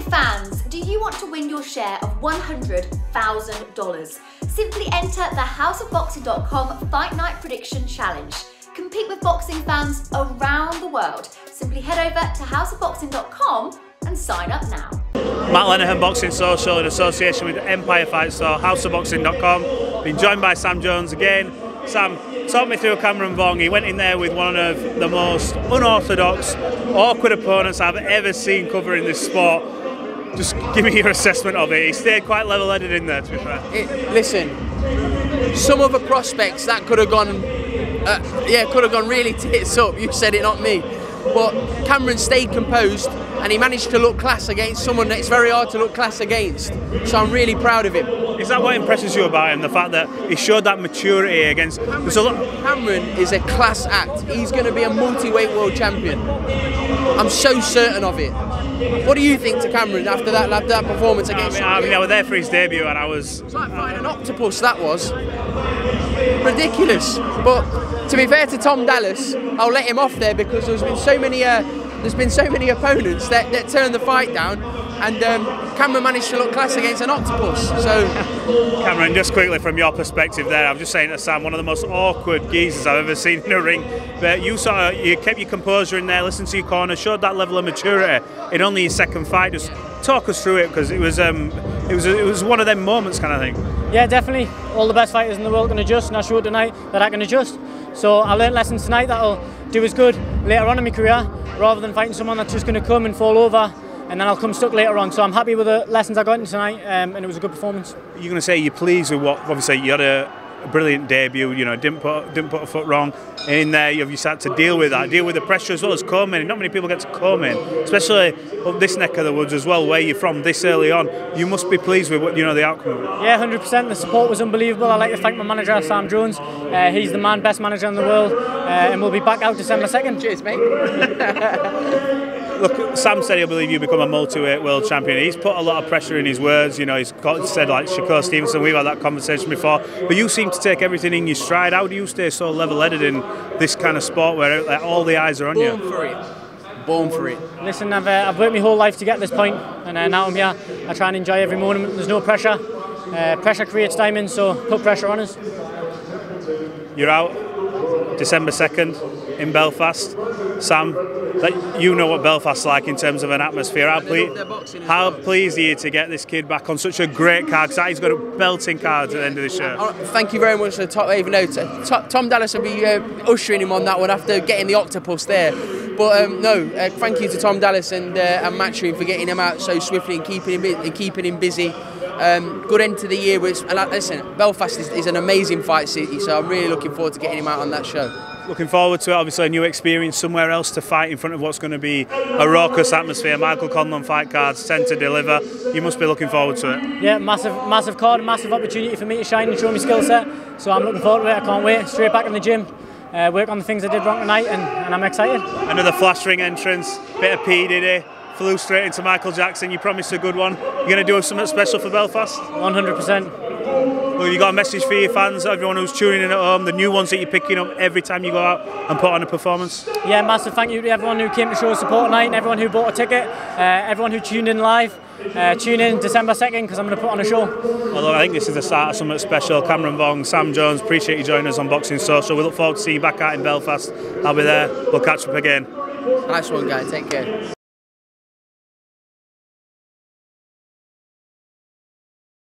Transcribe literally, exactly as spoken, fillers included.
fans, do you want to win your share of one hundred thousand dollars? Simply enter the house of boxing dot com Fight Night Prediction Challenge. Compete with boxing fans around the world. Simply head over to house of boxing dot com and sign up now. Matt Lenihan, Boxing Social, in association with Empire Fight Store, house of boxing dot com. Been joined by Sam Jones again. Sam, talk me through Cameron Vuong. He went in there with one of the most unorthodox, awkward opponents I've ever seen covering this sport. Just give me your assessment of it. He stayed quite level-headed in there, to be fair. It, listen, some other prospects that could have gone, uh, yeah, could have gone really tits up. You said it, not me. But Cameron stayed composed and he managed to look class against someone that it's very hard to look class against. So I'm really proud of him. Is that what impresses you about him? The fact that he showed that maturity against... Cameron, there's a lot... Cameron is a class act. He's going to be a multi-weight world champion. I'm so certain of it. What do you think to Cameron after that, after that performance against... I mean, I mean, I was there for his debut and I was... It's like fighting an octopus, that was. Ridiculous. But to be fair to Tom Dallas, I'll let him off there because there's been so many... Uh, There's been so many opponents that, that turned the fight down, and um, Cameron managed to look class against an octopus. So, Cameron, just quickly from your perspective there, I'm just saying to Sam, one of the most awkward geezers I've ever seen in a ring. But you sort of you kept your composure in there, listened to your corner, showed that level of maturity in only your second fight. Just talk us through it, because it was um, it was it was one of them moments kind of thing. Yeah, definitely. All the best fighters in the world can adjust, and I showed tonight that I can adjust. So I learned lessons tonight that'll do us good later on in my career, rather than fighting someone that's just going to come and fall over and then I'll come stuck later on. So I'm happy with the lessons I got in tonight, um, and it was a good performance. You're going to say you're pleased with what, obviously you had a, a brilliant debut, you know, didn't put didn't put a foot wrong in there. You've just had to deal with that, deal with the pressure as well as come in. Not many people get to come in, especially up this neck of the woods as well, where you're from this early on. You must be pleased with what, you know, the outcome of it. Yeah, one hundred percent. The support was unbelievable. I'd like to thank my manager, Sam Jones. Uh, he's the man, best manager in the world, uh, and we'll be back out December second. Cheers, mate. Look, Sam said he'll believe you become a multi-weight world champion. He's put a lot of pressure in his words. You know, he's got, said like Shakur Stevenson. We've had that conversation before. But you seem to take everything in your stride. How do you stay so level-headed in this kind of sport where like, all the eyes are on you? Born for it. Born for it. Listen, I've, uh, I've worked my whole life to get to this point, and uh, now I'm here. I try and enjoy every moment. There's no pressure. Uh, pressure creates diamonds, so put pressure on us. You're out December second in Belfast. Sam, that you know what Belfast's like in terms of an atmosphere. How, ple how pleased are you to get this kid back on such a great card? Because he's got a belting card at the end of the show. Oh, thank you very much for Tom, even though Tom Dallas will be uh, ushering him on that one after getting the octopus there. But um, no, uh, thank you to Tom Dallas and, uh, and Matchroom for getting him out so swiftly and keeping him, and keeping him busy. Um, good end to the year. Which, and like, listen, Belfast is, is an amazing fight city, so I'm really looking forward to getting him out on that show. Looking forward to it. Obviously a new experience somewhere else to fight in front of what's going to be a raucous atmosphere. Michael Conlon fight cards tend to deliver. You must be looking forward to it. Yeah, massive massive card, massive opportunity for me to shine and show my skill set. So I'm looking forward to it. I can't wait. Straight back in the gym, uh, work on the things I did wrong tonight, and, and I'm excited. Another flash ring entrance, bit of P Diddy, flew straight into Michael Jackson. You promised a good one. You're going to do something special for Belfast? one hundred percent. Well, you got a message for your fans, everyone who's tuning in at home, the new ones that you're picking up every time you go out and put on a performance? Yeah, massive thank you to everyone who came to show support tonight, and everyone who bought a ticket, uh, everyone who tuned in live. Uh, tune in December second, because I'm going to put on a show. Well, look, I think this is the start of something special. Cameron Vuong, Sam Jones, appreciate you joining us on Boxing Social. We look forward to seeing you back out in Belfast. I'll be there. We'll catch up again. Nice one, guys. Take care.